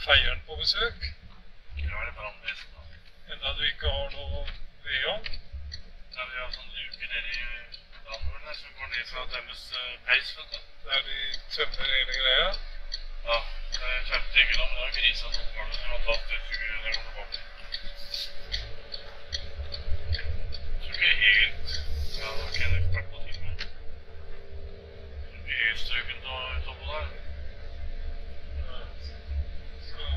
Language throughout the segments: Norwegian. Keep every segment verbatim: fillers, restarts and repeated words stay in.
feieren på besøk. Ja, det er brannvesen da. Enda du ikke har noe vedovn. Der vi har sånn luke nede i brannvårene som går ned fra deres peis, vet du. Der de tømmer hele greia. Ja, det er kjempehyggelig, men det har grisa noen ganger som har tatt støvsugeren når de går tilbake. Så ikke helt, ja, det var ikke en ekspert på ting, men så ikke helt støken til å ta på der. Ja. Så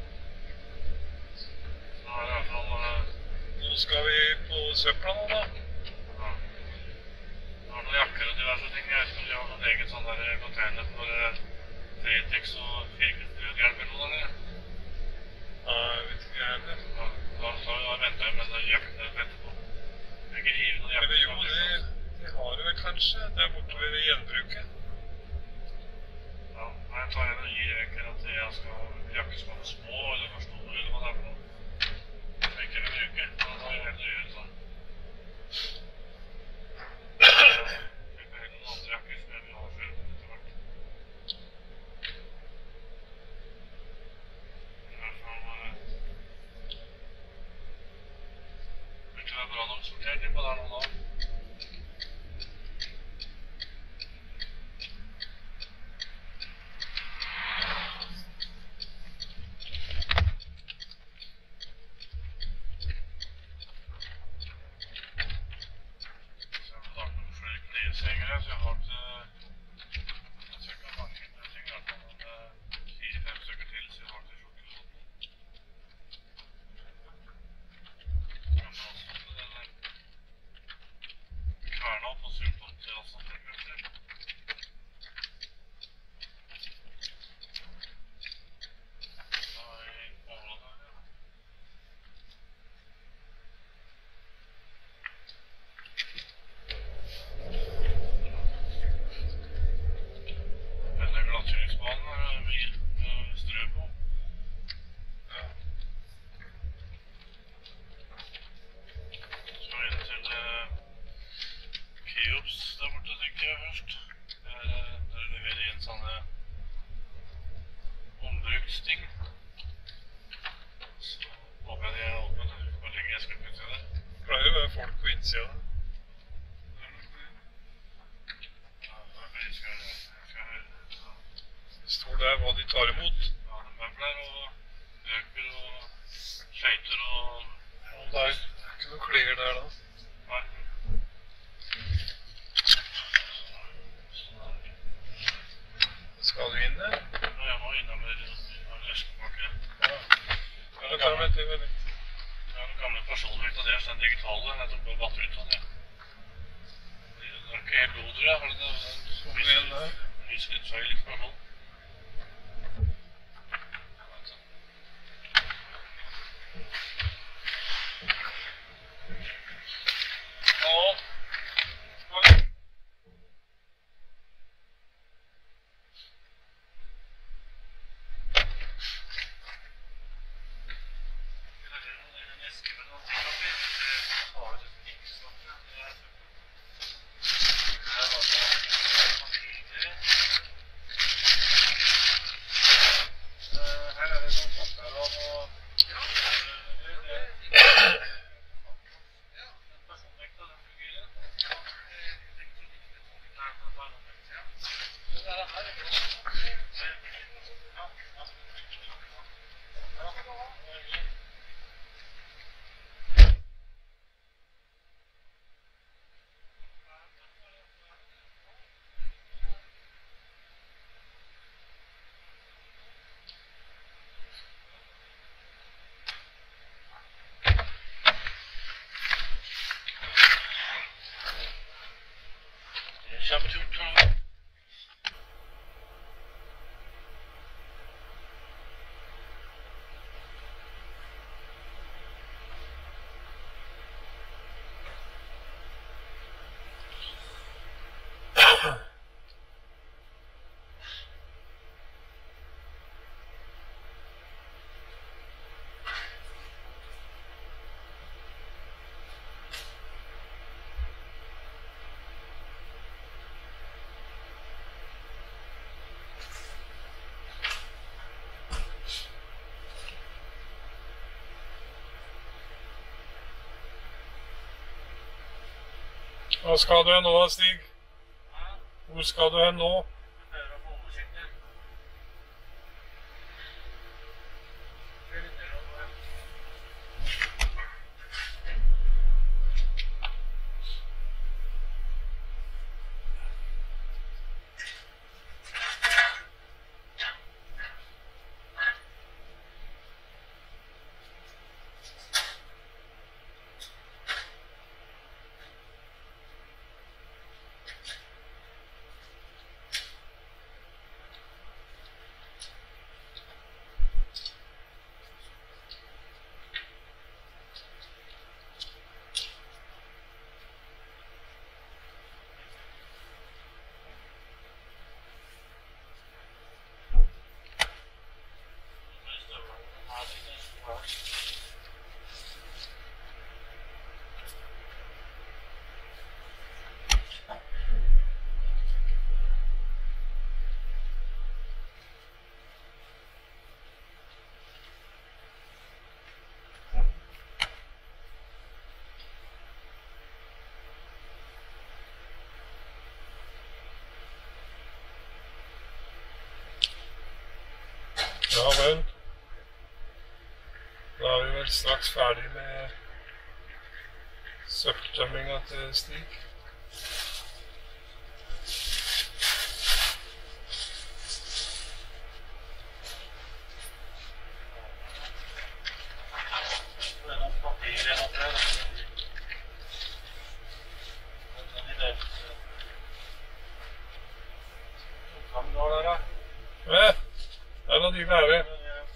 Så er det i hvert fall... Nå skal vi på søpla nå da. Ja. Det har noen jakker og diverse ting. Jeg vet ikke om de har noen egen sånn der container for Fretex og firkantstrødhjelp eller noe der. Ja, jeg vet ikke jeg heller. Ja, da venter jeg med den jakkene etterpå. Jeg vil ikke hive noen jakker. Eller jo, det, det har du vel kanskje. Det er borte ved gjenbruket. Ja, jeg tar en og gir ikke at jeg skal ha jakker som er for små eller for store eller hva det er for noe. Som jeg ikke vil bruke. Da tar jeg heller å gjøre sånn. Jeg kjøper heller noen andre jakker som jeg vil ha selv etter hvert. I hvert fall... Det ikke være bra nok sortert innpå der nå da. Senger her, så jeg har til... Jeg ser ikke mange senger, i hvert fall noen fire-fem stykker til, så jeg har til sjokkelaten. Så kan man også til den der kverna på sultanterassen for eksempel. Da er jeg i området her, ja. Glattjøringsbanen er mye strø på. Ja. Så er det til Keops der borte, tenker jeg først. Der, der leverer inn sånne ombruksting. Så håper jeg de er åpne, hvor lenge jeg skal putte det. Det pleier å være folk på innsida. Ja, jeg skal høre. Det står der hva de tar imot. Ja, det er møbler og bøker og skøyter og... Ja, det er ikke noe klær der da. Nei. Skal du inn der? Ja, jeg må innom med en leskepakke. Ja. Ja, det kan jeg til vel litt. Ja, den gamle personvekta, det er den digitale. Jeg tok på batteriutvann, ja. Det er ikke helt god, tror jeg. Som en der. Den viser litt feil informasjon. Ja. Her er det noen papper og noe Hva skal du hen nå, Stig? Hvor skal du hen nå? Ja vel, da er vi vel straks ferdig med søppeltømminga til Stig. Det er noen papir igjen oppe her. Hva med nå der da? Ja, der er de ferdig.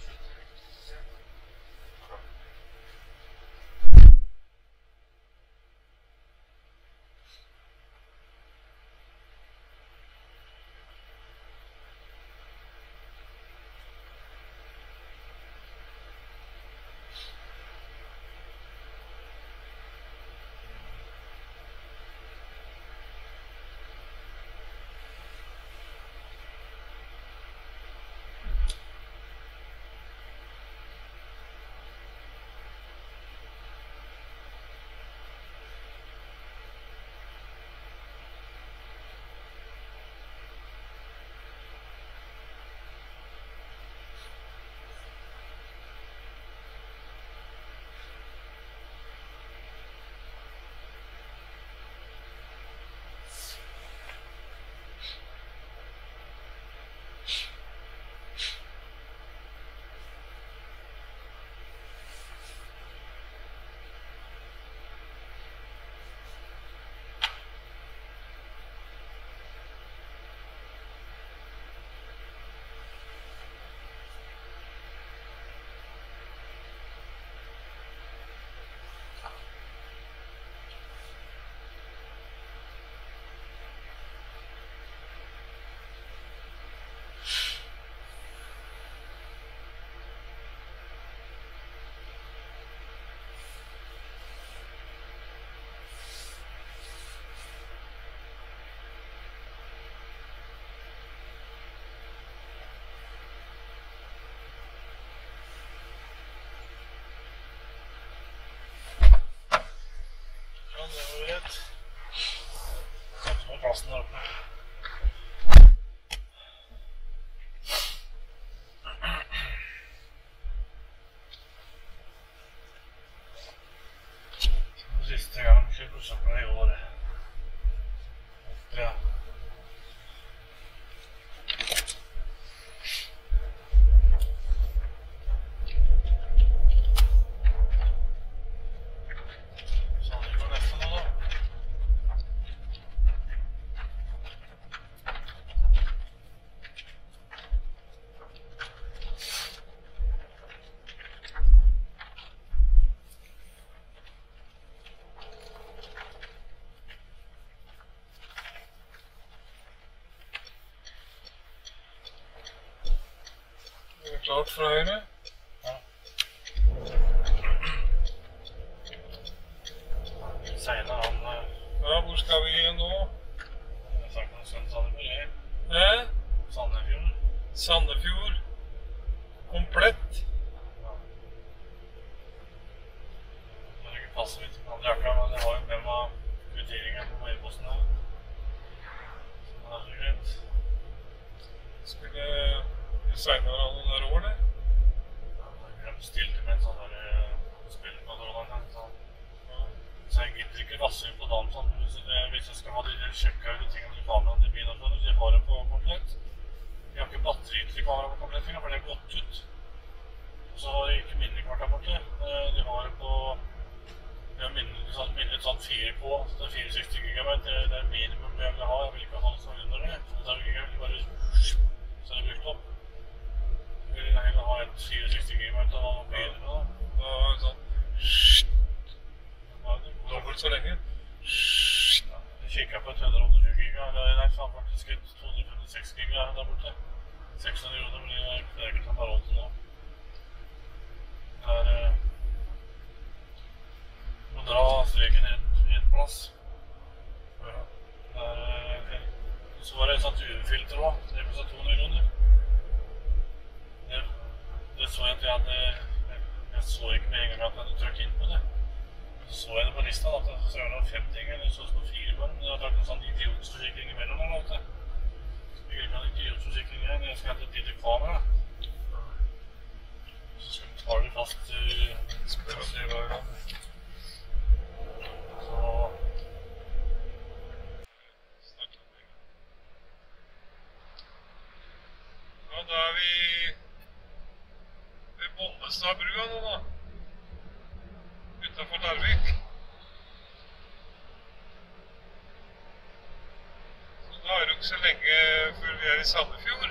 Det var greit. Kanskje med plassen der oppe. Siste gang jeg kjøpte søppel i år. Ja. Klart fra høyre. Ja. Seiler han... Ja, hvor skal vi igjen nå? Jeg har sagt noe sånn Sandefjord. Eh? Sandefjord. Sandefjord. Komplett. Ja. Jeg har ikke passet mitt på andre jakka, men jeg har jo med meg kvitteringen på mailposten her. Så det er så greit. Skulle Sveinar ha noen der over, eller? Jeg bestilte med en sånn der spillkontroller, så jeg gidder ikke vasse inn på dagen sånn. Hvis jeg skal ha de sjekka ut de tingene i kameraene i bilen og sånn, så jeg har det på komplett. Jeg har ikke batteri til kameraet på komplett, for det er gått ut. Og så har jeg ikke minnekort der borte. De har det på jeg har minnet et sånt fire K, det er fire hundre og seksti gigabyte, det er minimum jeg vil ha. Jeg vil ikke ha det som under det. Så det er gigabyte, bare så er det brukt opp. Jeg vil heller ha et fire hundre og seksti gigabyte og begynne med det. Da er det sånn dobbelt så lenge. Ja, jeg kikket på et hundre og åttiåtte giga, nei, faen faktisk et to hundre og femtiseks giga der borte. seks hundre kroner, men det er ikke tatt råd til nå. Det er å dra streken i en plass. Ja. Det er, så var det et sånt U V-filter også, det kostet to hundre kroner. Det, det så jeg at jeg hadde, jeg så ikke med en gang at jeg hadde trykt inn på det. Så så jeg det på lista, da, så var det fem ting, eller så som fire bare, men det har tatt en sånn idiotsforsikring imellom eller noe. Jeg vil ikke ha en idiotsforsikring her, jeg skal hente et lite kamera. Så skal vi ta det fast i spørsmål hver gang. Så... Ja, da er vi ved Bollestadbrua nå da. Utenfor Larvik. Så da er det jo ikke så lenge før vi er i Sandefjord.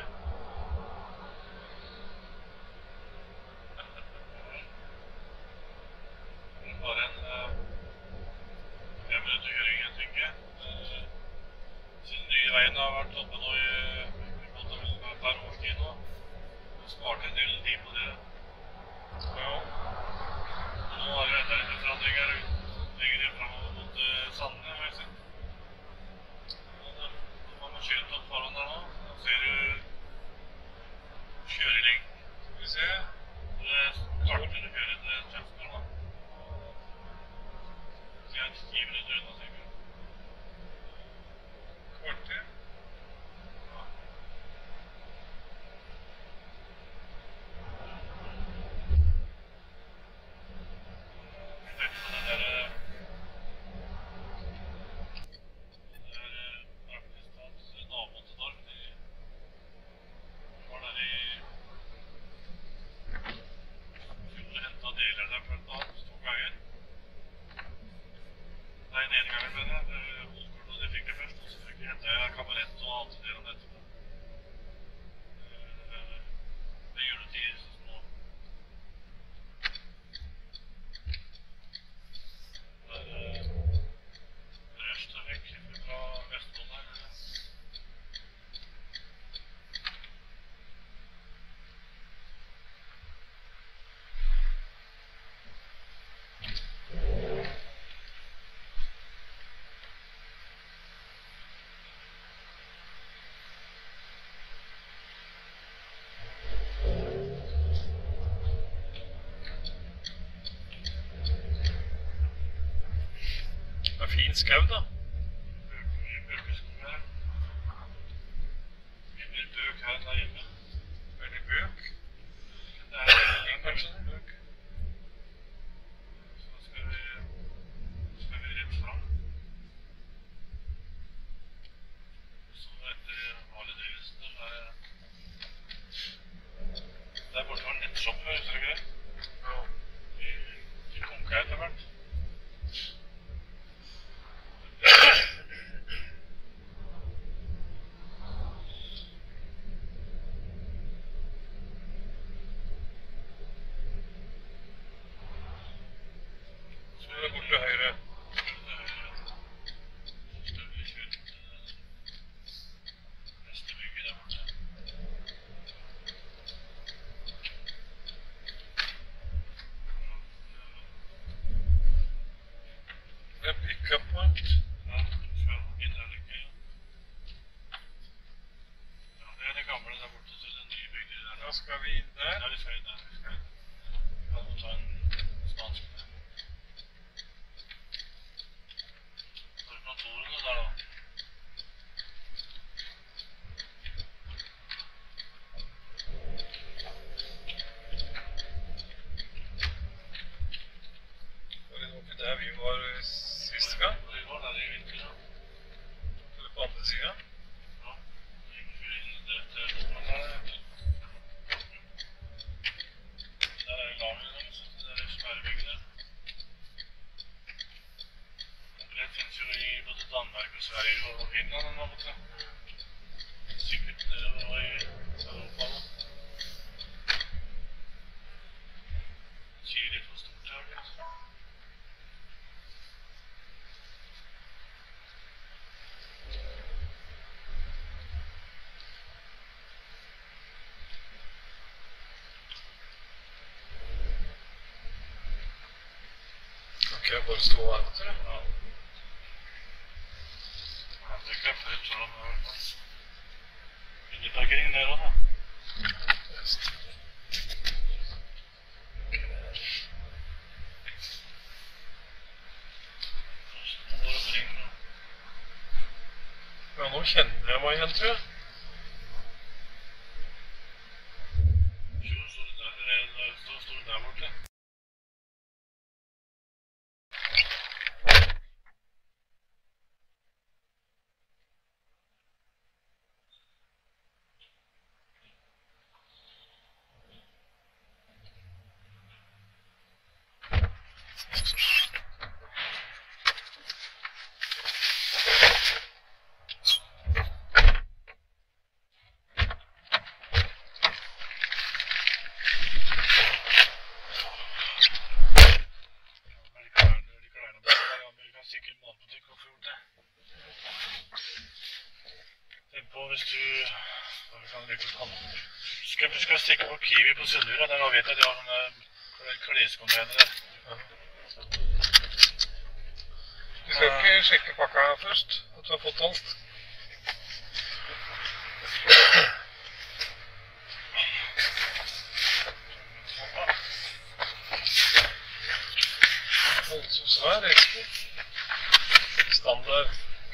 Bare en fem minutter kjøring, jeg tenker. Siden Nyveien har vært oppe nå i et par års tid nå. Og spart en del tid på det. Ja. Nå har vi enda litt forandring her lenger inn fremover mot Sandene, vil jeg si. Nå har man skilt opp foran der nå. Da ser du kjøreling. Skal vi se. Det starter til å kjøre til Kjensberg da. Så jeg er ti minutter unna, sikkert. Kvarter. Fin skau da. Bøkeskog her. Mye mer bøk her enn der hjemme. Veldig bøk. Det er en Kanskje det er bøk. Så skal vi, skal vi rett fram. Så etter alle delelsene så er det... Der borte var nettshoppen, husker du ikke det? Ja. De, de konka etter hvert. Danmark og Sverige og Finland enn av og til. Sikkert nedover i Europa da. Chile for stort her, liksom. Ok, bare stå her, vet du. Ja. Det er ikke helt sånn i hvert fall. Inneparkering der også, da. Just. Ja, nå kjenner jeg meg igjen, tror jeg. Jo, står det der, der står, står det der borte. Sikkert matbutikk og få gjort det. Tenk på hvis du kan like å ta skal, du skal stikke på Kiwi på Sunnmøre, der vet jeg at de har sånne klescontainere. Ja. Du skal ikke sjekke pakka her først, at du har fått alt. Voldsomt svær eksport. Standard.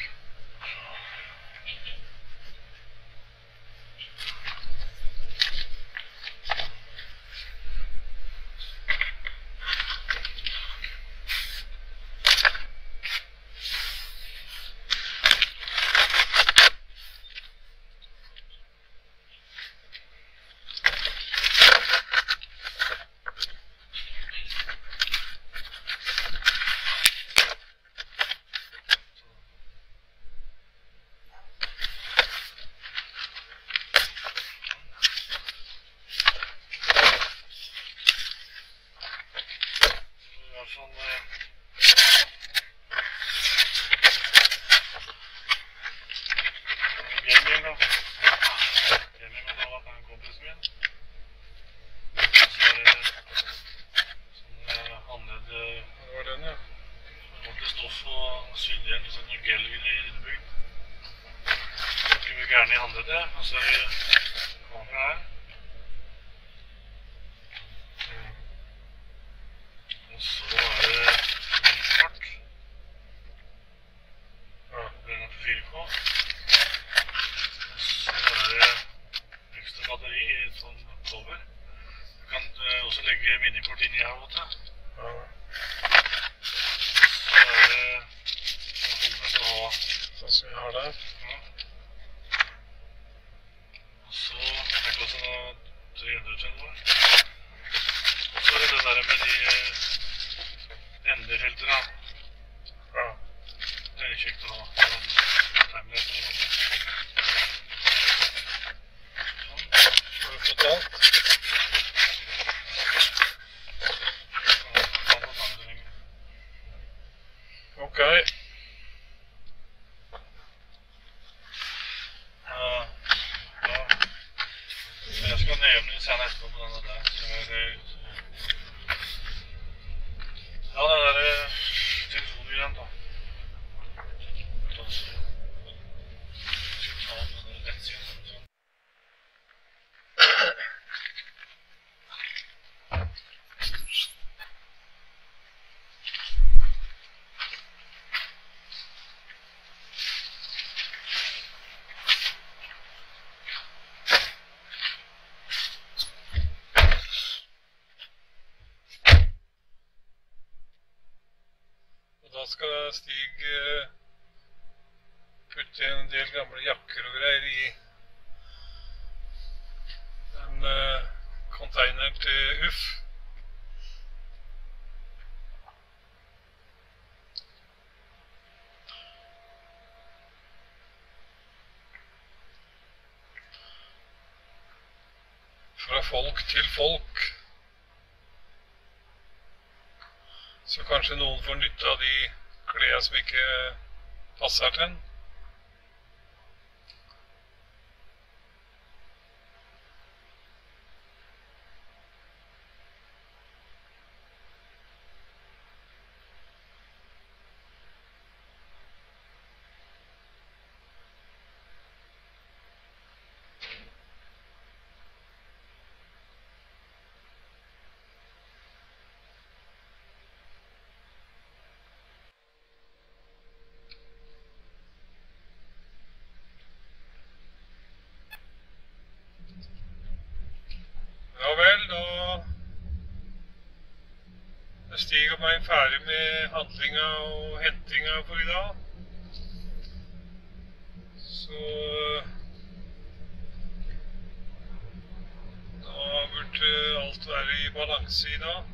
Sånn gaming da. Gaming da var det en kompis min. Så er det sånn anledd Det var den, ja. ordentlig stoff og synlighet og sånn gel-greier innebygd. Så skal vi gjerne i anleddet, og så er det kamera her. Og så er det bilfart. Ja, den er på fire K. Og så er det ekstra batteri i et sånn cover. Du kan uh, også legge minikort inn i her, vet du. Ja. Så er det sånn holdmest å ha. Sånn som vi har der. Ja. Og så er det også noe tre hundre tusen. Og så er det det der med de uh, endefeltene. Ja. Det er kjekt å ha. Timelapse og sånt. Sånn. Har du fått alt? Ja, ta på sammenligning. Ok. Ja, ja. Jeg skal nevne senere etterpå på denne der. Så er det... Ja, det er der telefonen igjen da. Så skal vi ta den rettsiden sånn. Da skal Stig uh, putte en del gamle jakker og greier i en uh, container til Uff. fra folk til folk. Så kanskje noen får nytte av de klærne som ikke passer til en. Ja vel, da er Stig og meg ferdig med handlinga og hentinga for i dag. Så da burde alt være i balanse i dag.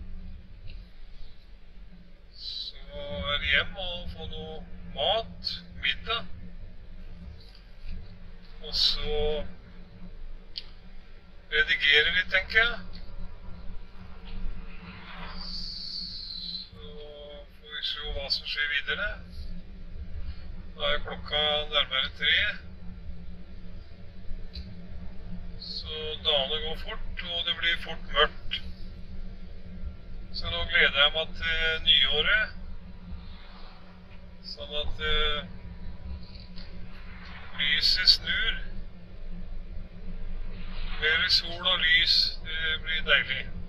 Så er det hjem og få noe mat, middag. Og så redigere litt, tenker jeg. Så får vi se hva som skjer videre. Da er klokka nærmere tre. Så dagene går fort, og det blir fort mørkt. Så nå gleder jeg meg til nyåret. Sånn at uh, lyset snur. Mer sol og lys, det blir deilig.